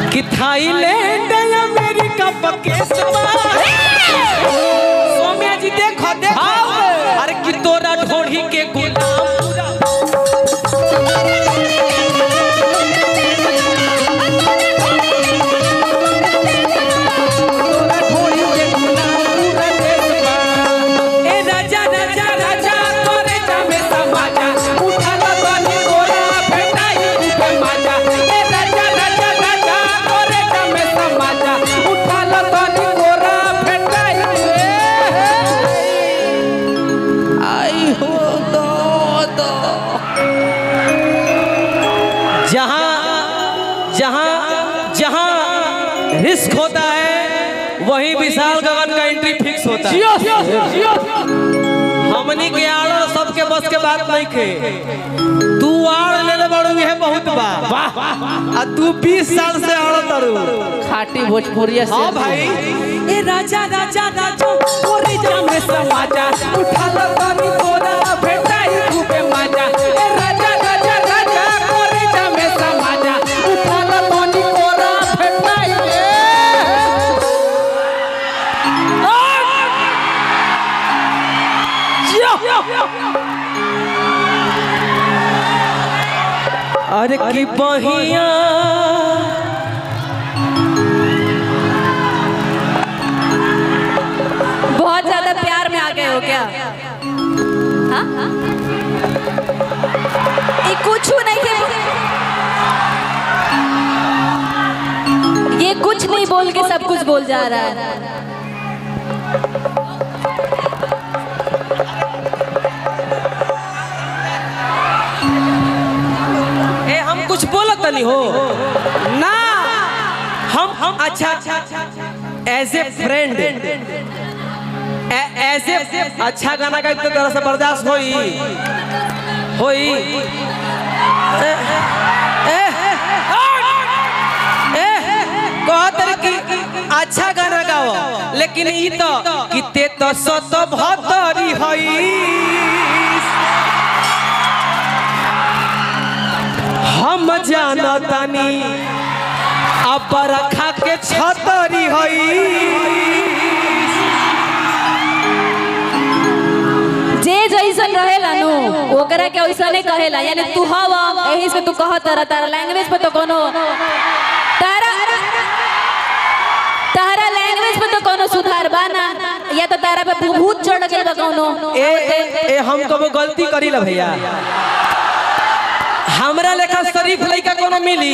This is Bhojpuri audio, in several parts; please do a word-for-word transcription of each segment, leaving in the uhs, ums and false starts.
कि थाईलैंड अमेरिका पकेसवा सोम्या जी देखो देखो अरे कि तोरा ढोढ़ी के गुलाम रिस्क होता है वहीं विशाल गगन का एंट्री फिक्स होता है। हमनी के आड़ो सबके बस के बात नहीं खे तू आड़ ले ले बड़ू है बहुत बा आ तू बीस साल से आड़ो तरू खाटी भोजपुरिया से। हाँ भाई ए राजा राजा राजा तोरे जाम में समाजा उठा लो तनी तोरा भेटाई खूबे मजा ए राजा राजा राजा तोरे जाम में समाजा उठा लो तनी तोरा भेटाई अरे की बहिया बहुत ज्यादा प्यार में आ गए हो क्या? हाँ? ये कुछ नहीं है, ये कुछ नहीं बोल के सब कुछ बोल जा रहा है। कुछ बोलत नहीं हो ना हम हम अच्छा as a friend as a अच्छा गाना गाइते तो तरह से बर्दाश्त होई होई ए ए कहतर की अच्छा गाना गाओ लेकिन ई तो किते तो सत भतरी हई हम जानतानी अब रखा के छतरी हई जे जैसन रहेला नु ओकरा के वैसा नहीं कहेला यानी तू हवा यही से तू कहत रह तारा लैंग्वेज पे तो कोनो तारा तारा लैंग्वेज पे तो कोनो सुधार बाना या तो तारा पे भूत चढ़ गइल बा कोनो ए ए हम कबो गलती करीला भैया हमरा लेखा शरीफ लइका कोनो मिली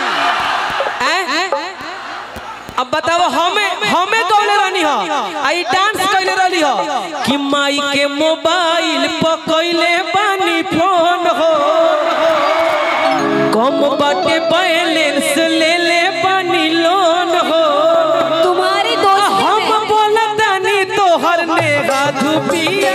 हैं अब बताओ हमें हमें कौले रहनी हो आई डांस कइले रहली हो कि माई के मोबाइल पकइले बानी फोन हो कम बाटे बैलेंस ले ले बानी लोन हो तुम्हारी दोस्ती हम बोलतानी तोहर नेगा धुपिया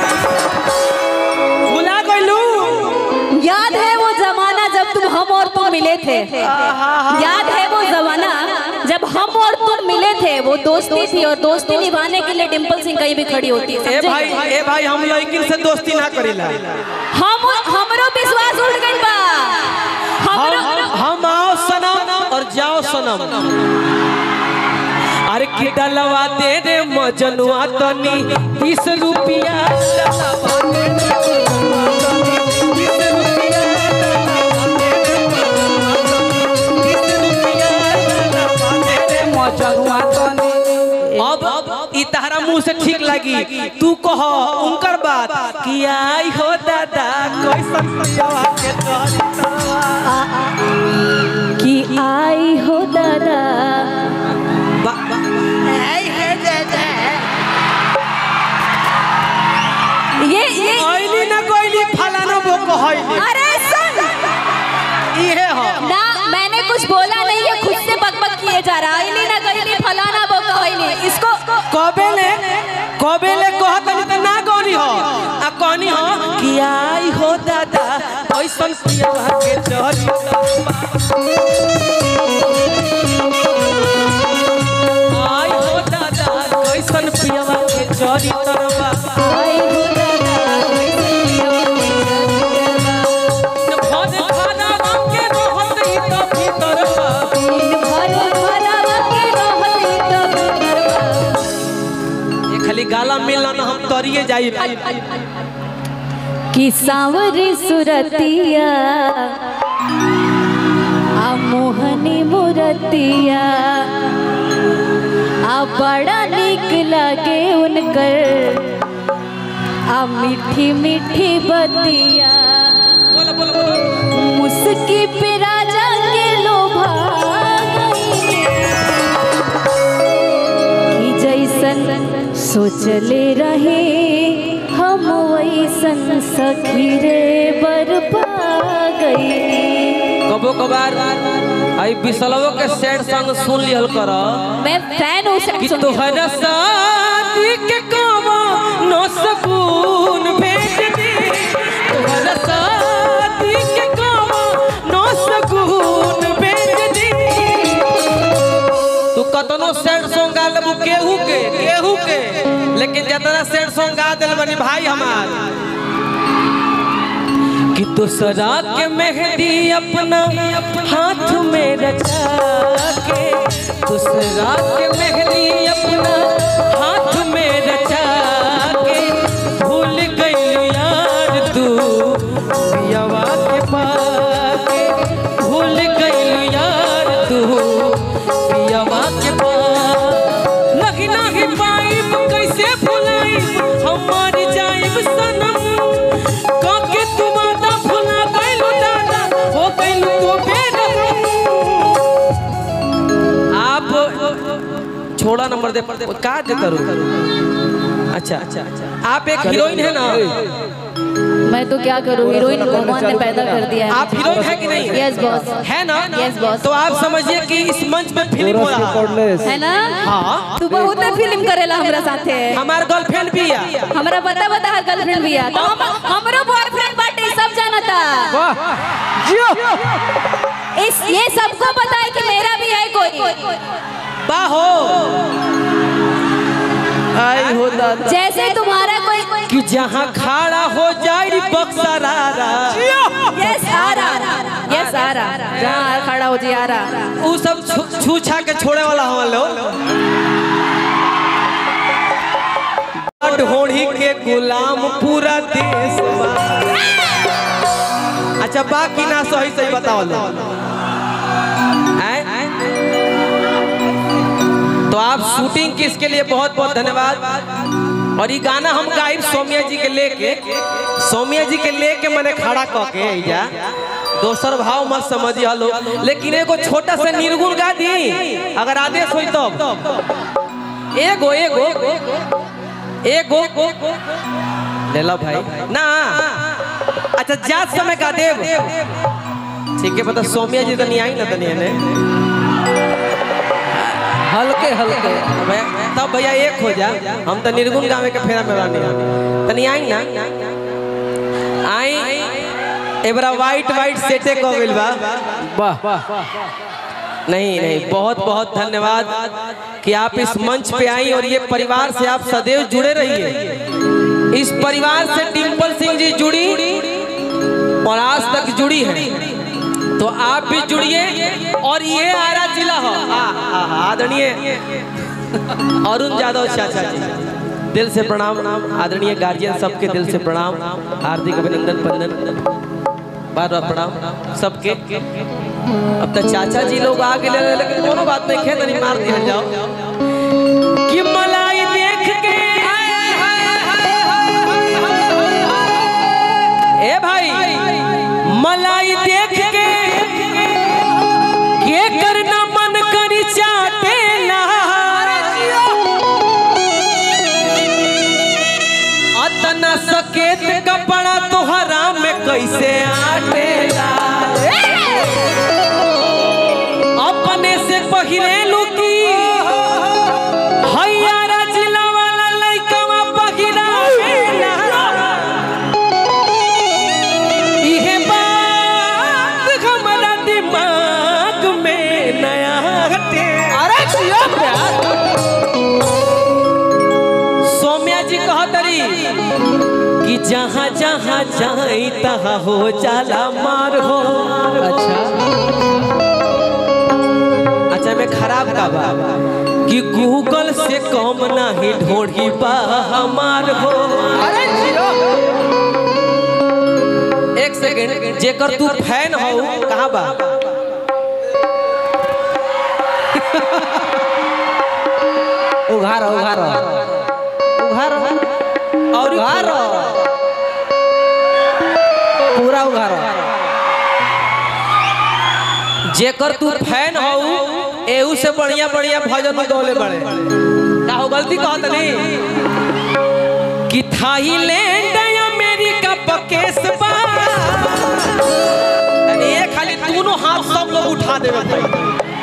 भुला गइलू याद है वो जमाना जब तुम हम और तुम मिले थे याद है वो जमाना जब हम और तुम मिले थे वो दोस्ती थी और दोस्ती निभाने के लिए डिंपल सिंह कहीं भी खड़ी होती है ए भाई ए भाई हम लड़किन से दोस्ती ना करेला हम हमरो विश्वास उठ गइल बा हमरो हम आओ सनम और जाओ सनम अरे की डलवा दे रे मजनुआ तनी बीस रुपया डलवा दे अब ई तहरा मुंह से ठीक लगी तू कह उनकर बात कि आई हो दादा कैसन पियावा के कि आई हो दादा आई है दादा ये ये कोइली ना कोइली फलाना वो कहई अरे सुन ये हो ना मैंने कुछ बोला नहीं है खुद से बकबक किए जा रहा है ना कहली फलाना वो कहली इसको कबेले कबेले कहतनी त ना गौनी हो आ कहनी हो कि आई हो दादा कैसन पियावा के चली आई हो दादा कैसन पियावा के चली तरवा आई हो दादा भद खाना के रहत ही त भीतर दिन भर उतरिए जाई कि सांवरी सुरतिया आ मोहनी मुरतिया आ बड़ा निक लगे उनकर आ मीठी मीठी बतिया मुस्की पे राजा के लोभा कि जैसन सोचले रहे हम वैसन सखी रे बरपा गई। कबो कबार आई बिसलवो के सैड सॉन्ग सुन लिहल कर। मैं फैन हूँ सैड सॉन्ग। तोहरा शादी के कबो नो सकून भेज दी, तोहरा शादी के कबो नो सकून भेज दी। तू कतनो सैड सॉन्ग गा लेबू केहू के केहू के, लेकिन जितना सैड सॉन्ग गा दिल बनी भाई हमार कि दूसरा के मेहंदी अपना हाथ में रचा के, दूसरा के मेहंदी अपना हाथ में रचा के भूल गई यार तू पियावा के पाके, भूल गई यार तू पियावा के पास। लगी नहीं पाई कैसे भुलाई हमारी जाइब सनम, काके तुम छोड़ा नंबर दे का दे करूं। अच्छा अच्छा आप एक हीरोइन है ना? मैं तो क्या करूं, हीरोइन भगवान ने पैदा कर दिया है। आप हीरोइन है कि नहीं? यस बॉस है ना? Yes boss. तो आप समझिए कि इस मंच पे फिल्म हो रहा है ना? हाँ तू बहुत फिल्म करेला हमरा साथे। हमार गर्लफ्रेंड भी है, हमरा बता बता हर गर्लफ्रेंड भी है। तो हम हमरो बॉयफ्रेंड बाटे सब जानता। इस ये सबको पता है कि मेरा भी है कोई। बाहो आई हो दादा जैसे तुम्हारा कोई कि जहाँ खड़ा हो जाए बक्सरारा। यस आरा यस आरा जहाँ खड़ा हो जाए आरा, वो सब छू छा के छोड़े वाला हम लोग। ढोढ़ी के गुलाम पूरा देश। अच्छा बाकी ना सही सही बताओ लो। तो आप शूटिंग किसके लिए बहुत बहुत धन्यवाद। और ये गाना हम गाइब सौम्या जी के लेके, सौम्या जी के लेके मैंने खड़ा करके या दोसर भाव मत समझिए लो, लेकिन एगो छोटा सा निर्गुण गा दी अगर आदेश हो तो। एगो एगो एगो ले लो भाई ना। अच्छा जात समय गा देव ठीक है, पता सौम्या जी तो नहीं आई ना तनिया ने हल्के हल्के तब भैया एक हो जा। हम तो निर्गुण गावे के फेरा में रानी तनी आई ना आई एबरा वाइट वाइट सेटे को गइल बा। वाह नहीं नहीं बहुत बहुत धन्यवाद कि आप इस मंच पे आई और ये परिवार से आप सदैव जुड़े रहिए। इस परिवार से डिम्पल सिंह जी जुड़ी और आज तक जुड़ी है, तो आप भी जुड़िए। और ये आरा जिला हो आदरणीय अरुण यादव चाचा जी, दिल से प्रणाम। आदरणीय गार्जियन सबके दिल से प्रणाम, हार्दिक अभिनंदन बंदन बार बार प्रणाम सबके। अब तक चाचा जी लोग आ गए, लेकिन दोनों बात नहीं खेत नहीं मार दिया जाओ कि मलाई देख के ए भाई मलाई देख के ये करना मन करी चाटेला, अतना सकेत कपड़ा तोहरा में कैसे आटेला, अपने से पहिरेलू की हैयारा जिला वाला लइकवा पहिरावेला। इहे बात हमरा दिमाग में नया हटे। अरे सौम्या जी कहतरी कि जहाँ जहाँ जाई तहाँ हो जाला मार हो। अच्छा अच्छा में खराब का बा कि गूगल से कम नहीं ढोढ़ी बा हमार हो। अरे जियो एक सेकंड, जेकर तू फैन हो कहाँ बा? उघार उघार उघार और उघार पूरा उघार। जेकर तू फैन हो एहू से बढ़िया बढ़िया भजन में गौले बड़े का हो। गलती कहत नहीं कि थाईलैंड अमेरिका पकेस बा, ये खाली दोनों हाथ सब लोग उठा देवे भाई।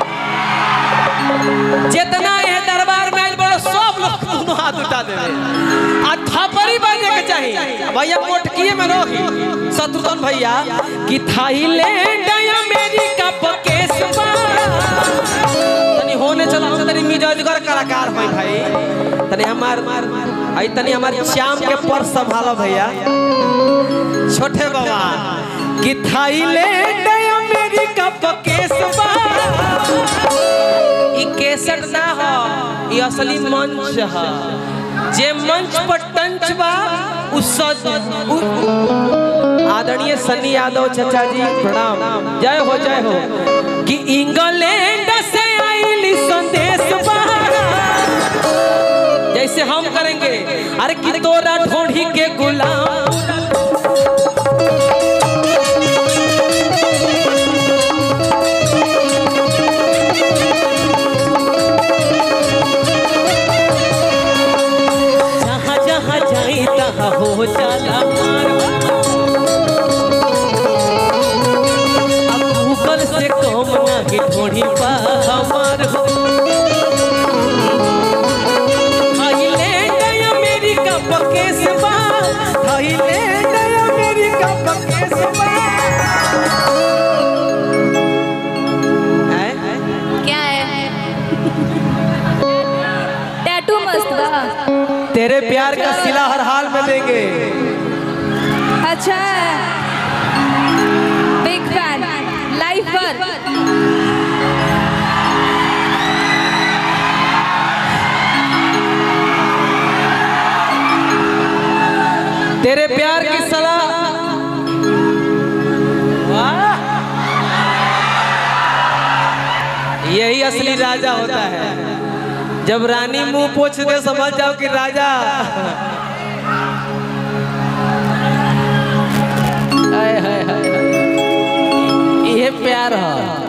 जितना ये दरबार में आइल बड़ा सब लोग दोनों हाथ उठा देवे आ थपड़ी बजे के चाहिए भैया। मोटकिए में रोकी शत्रुघ्न भैया कि थाईलैंड अमेरिका पकेस बा। तनी होने चलो तनी मिजाजगर कलाकार भाई भाई तनी हमार आई तनी हमार श्याम के पर संभालो भैया। छोटे बाबा कि थाईलैंड अमेरिका पकेस बा। ई केसट ना हो, ई असली मंच है। जे मंच पर टंच बा उस आदरणीय सन्नी यादव चाचा जी प्रणाम, जय हो जय हो। कि इंग्लैंड से आईली संदेश बा, जैसे हम करेंगे। अरे कि तोरा ढोढ़ी के गुलाम हो जाला गूगल से कम नहीं ढोढ़ी पा हमार हो। थाईलैंड अमेरिका पकेस बा, थाईलैंड अमेरिका पकेस बा। क्या है? टैटू मस्त बा। तेरे प्यार का सिला हर हाल में देंगे। अच्छा बिग फैन लाइव पर। तेरे प्यार की सलाह यही असली राजा होता है। जब रानी मुंह पोछ दे समझ जाओ कि राजा। ये प्यार है।